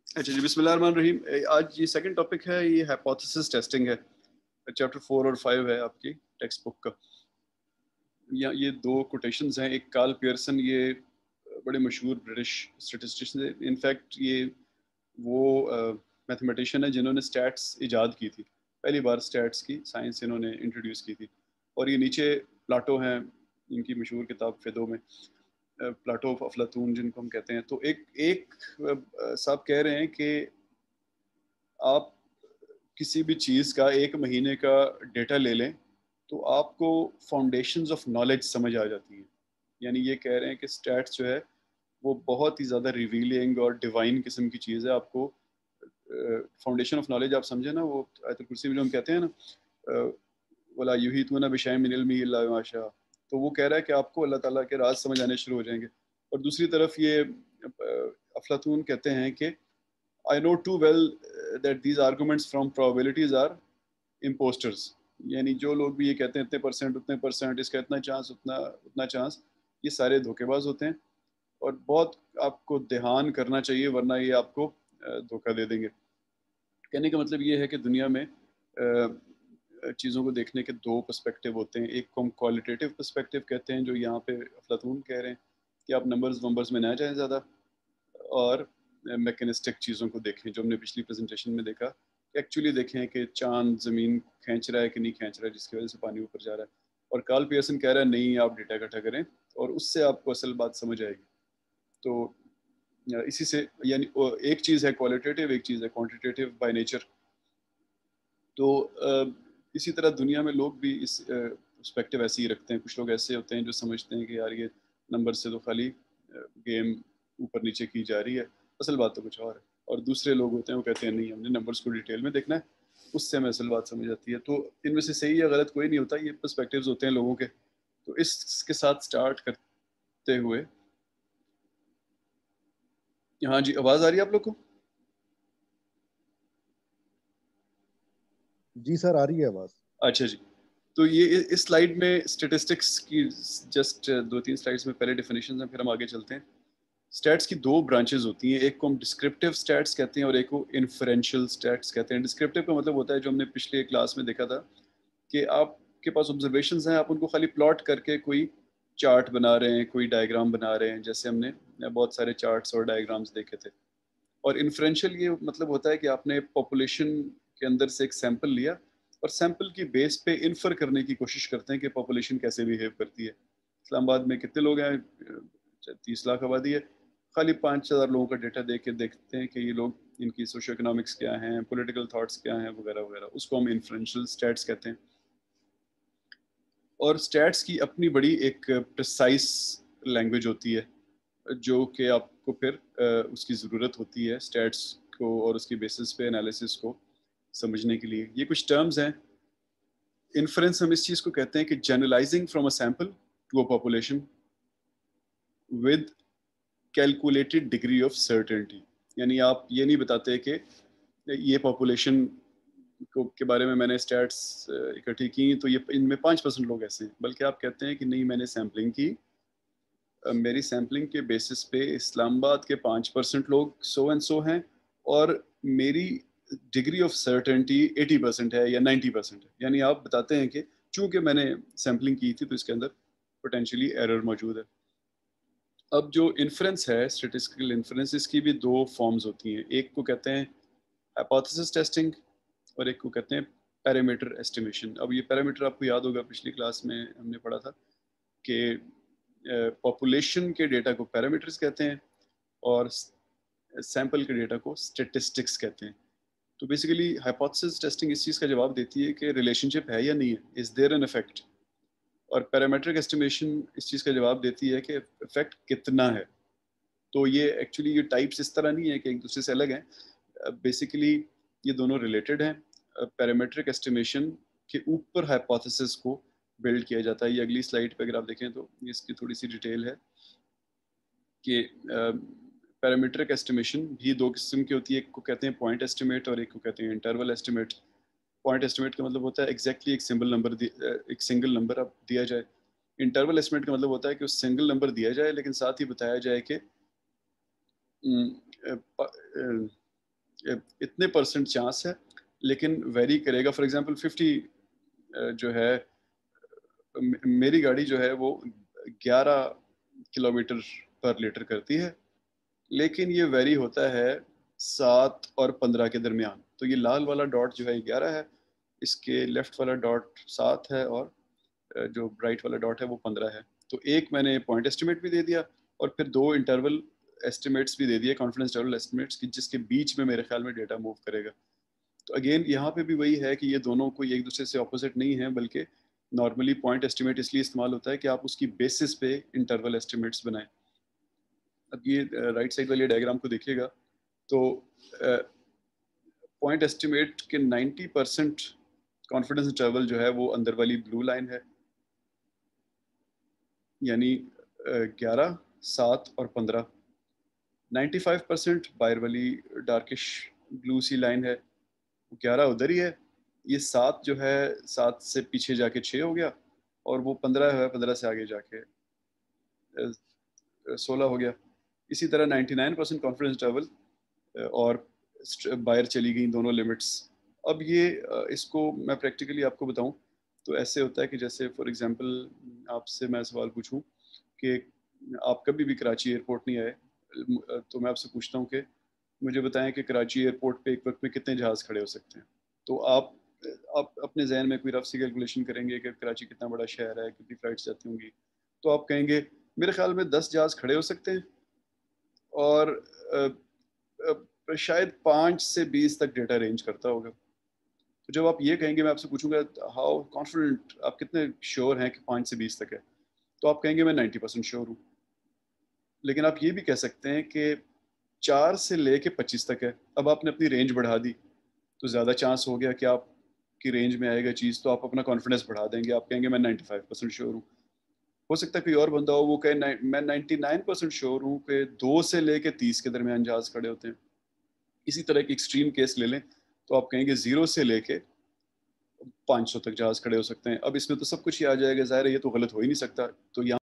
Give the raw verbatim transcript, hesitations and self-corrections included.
अच्छा जी, बिस्मिल्लाहिर्रहमानिर्रहीम। ए, आज ये सेकंड टॉपिक है, ये हाइपोथेसिस टेस्टिंग है। चैप्टर फोर और फाइव है आपकी टेक्स्ट बुक का। या ये दो कोटेशंस हैं। एक कार्ल पियर्सन, ये बड़े मशहूर ब्रिटिश स्टैटिस्टिशियन है। इनफैक्ट ये वो मैथमेटिशियन है जिन्होंने स्टैट्स इजाद की थी। पहली बार स्टैट्स की साइंस इन्होंने इंट्रोड्यूस की थी। और ये नीचे प्लाटो हैं, इनकी मशहूर किताब फेदो में प्लाटो ऑफ अफलातून जिनको हम कहते हैं। तो एक एक साहब कह रहे हैं कि आप किसी भी चीज़ का एक महीने का डेटा ले लें तो आपको फाउंडेशंस ऑफ नॉलेज समझ आ जाती हैं। यानी ये कह रहे हैं कि स्टैट्स जो है वो बहुत ही ज़्यादा रिवीलिंग और डिवाइन किस्म की चीज़ है। आपको फाउंडेशन ऑफ नॉलेज आप समझे ना, वो आयतुल कुर्सी में जो हम कहते हैं ना, वला युहीतूना बिशैइन मिन इल्मिही इल्ला बिमा शाअ, तो वो कह रहा है कि आपको अल्लाह ताला के राज समझ आने शुरू हो जाएंगे। और दूसरी तरफ ये अफलातून कहते हैं कि I know too well that these arguments from probabilities are imposters। यानी जो लोग भी ये कहते हैं इतने परसेंट उतने परसेंट, इसका इतना चांस उतना उतना चांस, ये सारे धोखेबाज होते हैं और बहुत आपको ध्यान करना चाहिए, वरना ये आपको धोखा दे देंगे। कहने का मतलब ये है कि दुनिया में चीज़ों को देखने के दो पर्सपेक्टिव होते हैं। एक को हम क्वालिटेटिव पर्सपेक्टिव कहते हैं, जो यहाँ पे अफलातून कह रहे हैं कि आप नंबर्स वंबर्स में ना जाएं ज़्यादा, और मैकेनिस्टिक चीज़ों को देखें, जो हमने पिछली प्रेजेंटेशन में देखा कि एक्चुअली देखें कि चांद ज़मीन खींच रहा है कि नहीं खींच रहा है, जिसकी वजह से पानी ऊपर जा रहा है। और कार्ल पियर्सन कह रहा है नहीं, आप डेटा इकट्ठा करें और उससे आपको असल बात समझ आएगी। तो इसी से, यानी एक चीज़ है क्वालिटेटिव, एक चीज़ है क्वांटिटेटिव बाय नेचर। तो इसी तरह दुनिया में लोग भी इस पर्सपेक्टिव ऐसे ही रखते हैं। कुछ लोग ऐसे होते हैं जो समझते हैं कि यार ये नंबर से तो खाली गेम ऊपर नीचे की जा रही है, असल बात तो कुछ और है। और दूसरे लोग होते हैं वो कहते हैं नहीं, हमने नंबर्स को डिटेल में देखना है, उससे हमें असल बात समझ आती है। तो इनमें से सही या गलत कोई नहीं होता, ये पर्सपेक्टिव्स होते हैं लोगों के। तो इसके साथ स्टार्ट करते हुए, हाँ जी, आवाज़ आ रही है आप लोग को? जी सर, आ रही है आवाज़। अच्छा जी, तो ये इस स्लाइड में स्टेटिस्टिक्स की जस्ट दो तीन स्लाइड्स में पहले डेफिनेशन हैं, फिर हम आगे चलते हैं। स्टैट्स की दो ब्रांचेस होती हैं, एक को हम डिस्क्रिप्टिव स्टैट्स कहते हैं और एक को इन्फरेंशियल स्टैट्स कहते हैं। डिस्क्रिप्टिव का मतलब होता है, जो हमने पिछले क्लास में देखा था, कि आपके पास ऑब्जर्वेशंस हैं, आप उनको खाली प्लॉट करके कोई चार्ट बना रहे हैं, कोई डायग्राम बना रहे हैं, जैसे हमने बहुत सारे चार्ट्स और डायग्राम्स देखे थे। और इन्फरेंशियल ये मतलब होता है कि आपने पॉपुलेशन के अंदर से एक सैंपल लिया और सैंपल की बेस पे इन्फर करने की कोशिश करते हैं कि पॉपुलेशन कैसे बिहेव करती है। इस्लामाबाद में कितने लोग हैं? तीस लाख आबादी है। खाली पाँच हज़ार लोगों का डेटा देख के देखते हैं कि ये लोग, इनकी सोशो इकोनॉमिक्स क्या हैं, पॉलिटिकल थॉट्स क्या हैं, वगैरह वगैरह। उसको हम इन्फ्रेंशियल स्टैट्स कहते हैं। और स्टैट्स की अपनी बड़ी एक प्रिसाइज लैंग्वेज होती है, जो कि आपको फिर उसकी ज़रूरत होती है स्टैट्स को और उसकी बेसिस पे एनालिसिस को समझने के लिए। ये कुछ टर्म्स हैं। इन्फ्रेंस हम इस चीज़ को कहते हैं कि generalising from a sample to a population with calculated degree of certainty. यानी आप ये नहीं बताते कि ये पॉपुलेशन को के बारे में मैंने स्टैट्स इकट्ठी की तो ये इनमें पाँच परसेंट लोग ऐसे हैं, बल्कि आप कहते हैं कि नहीं, मैंने सैम्पलिंग की, मेरी सैम्पलिंग के बेसिस पे इस्लामाबाद के पाँच परसेंट लोग सो एंड सो हैं और मेरी डिग्री ऑफ सर्टेनिटी अस्सी परसेंट है या नब्बे परसेंट है। यानी आप बताते हैं कि चूंकि मैंने सैम्पलिंग की थी तो इसके अंदर पोटेंशियली एरर मौजूद है। अब जो इन्फ्रेंस है, स्टैटिस्टिकल इन्फ्रेंस, इसकी भी दो फॉर्म्स होती हैं। एक को कहते हैं हाइपोथेसिस टेस्टिंग और एक को कहते हैं पैरामीटर एस्टिमेशन। अब ये पैरामीटर आपको याद होगा, पिछली क्लास में हमने पढ़ा था कि पॉपुलेशन के डेटा को पैरामीटर्स कहते हैं और सैंपल के डेटा को स्टैटिस्टिक्स कहते हैं। तो बेसिकली हाइपोथेसिस टेस्टिंग इस चीज़ का जवाब देती है कि रिलेशनशिप है या नहीं है, इज देयर एन इफेक्ट। और पैरामीट्रिक एस्टिमेशन इस चीज़ का जवाब देती है कि इफेक्ट कितना है। तो ये एक्चुअली ये टाइप्स इस तरह नहीं है कि एक दूसरे से अलग हैं, बेसिकली ये दोनों रिलेटेड हैं। पैरामीट्रिक एस्टिमेशन के ऊपर हाइपोथेसिस को बिल्ड किया जाता है। ये अगली स्लाइड पे अगर आप देखें तो इसकी थोड़ी सी डिटेल है कि पैरामीट्रिक एस्टिमेशन भी दो किस्म की होती है। एक को कहते हैं पॉइंट एस्टिमेट और एक को कहते हैं इंटरवल एस्टिमेट। पॉइंट एस्टिमेट का मतलब होता है एग्जैक्टली एक सिंगल नंबर एक सिंगल नंबर अब दिया जाए। इंटरवल एस्टिमेट का मतलब होता है कि उस सिंगल नंबर दिया जाए लेकिन साथ ही बताया जाए कि इतने परसेंट चांस है, लेकिन वेरी करेगा। फॉर एग्जांपल फिफ्टी जो है, मेरी गाड़ी जो है वो ग्यारह किलोमीटर पर लीटर करती है, लेकिन ये वेरी होता है सात और पंद्रह के दरमियान। तो ये लाल वाला डॉट जो है ग्यारह है, इसके लेफ्ट वाला डॉट सात है, और जो राइट वाला डॉट है वो पंद्रह है। तो एक मैंने पॉइंट एस्टिमेट भी दे दिया, और फिर दो इंटरवल एस्टिमेट्स भी दे दिए, कॉन्फिडेंस इंटरवल एस्टिमेट्स की, जिसके बीच में मेरे ख्याल में डेटा मूव करेगा। तो अगेन यहाँ पे भी वही है कि ये दोनों कोई एक दूसरे से ऑपोजिट नहीं है, बल्कि नॉर्मली पॉइंट एस्टिमेट इसलिए इस्तेमाल होता है कि आप उसकी बेसिस पे इंटरवल एस्टिमेट्स बनाएं। अब ये राइट साइड वाले डायग्राम को देखिएगा, तो पॉइंट एस्टिमेट के नाइन्टी परसेंट कॉन्फिडेंस इंटरवल जो है वो अंदर वाली ब्लू लाइन है, यानी ग्यारह, सात और पंद्रह। नाइन्टी फाइव परसेंट बाहर वाली डार्किश ब्लू सी लाइन है, ग्यारह उधर ही है। ये सात जो है, सात से पीछे जाके छः हो गया, और वो पंद्रह है, पंद्रह से आगे जाके सोलह हो गया। इसी तरह ninety nine percent confidence interval और बाहर चली गई दोनों लिमिट्स। अब ये इसको मैं प्रैक्टिकली आपको बताऊं तो ऐसे होता है कि जैसे फॉर एग्जांपल आपसे मैं सवाल पूछूं कि आप कभी भी कराची एयरपोर्ट नहीं आए, तो मैं आपसे पूछता हूं कि मुझे बताएं कि कराची एयरपोर्ट पे एक वक्त में कितने जहाज़ खड़े हो सकते हैं। तो आप आप अपने जहन में कोई रफ सी कैलकुलेशन करेंगे कि कराची कितना बड़ा शहर है, कितनी फ्लाइट्स जाती होंगी, तो आप कहेंगे मेरे ख्याल में दस जहाज़ खड़े हो सकते हैं, और आ, आ, शायद पाँच से बीस तक डेटा रेंज करता होगा। तो जब आप ये कहेंगे, मैं आपसे पूछूंगा हाउ कॉन्फिडेंट, आप कितने श्योर हैं कि पाँच से बीस तक है, तो आप कहेंगे मैं नाइन्टी परसेंट श्योर हूँ। लेकिन आप ये भी कह सकते हैं कि चार से लेके पच्चीस तक है। अब आपने अपनी रेंज बढ़ा दी, तो ज़्यादा चांस हो गया कि आपकी रेंज में आएगा चीज़, तो आप अपना कॉन्फिडेंस बढ़ा देंगे, आप कहेंगे मैं नाइन्टी फाइव परसेंट श्योर हूँ। हो सकता है कोई और बंदा हो, वो कहे मैं नाइन्टी नाइन परसेंट श्योर हूँ कि दो से लेके तीस के दरमियान जहाज खड़े होते हैं। इसी तरह की एक्सट्रीम केस ले लें तो आप कहेंगे जीरो से लेके पाँच सौ तक जहाज खड़े हो सकते हैं। अब इसमें तो सब कुछ ही आ जाएगा, ज़ाहिर है ये तो गलत हो ही नहीं सकता। तो यहाँ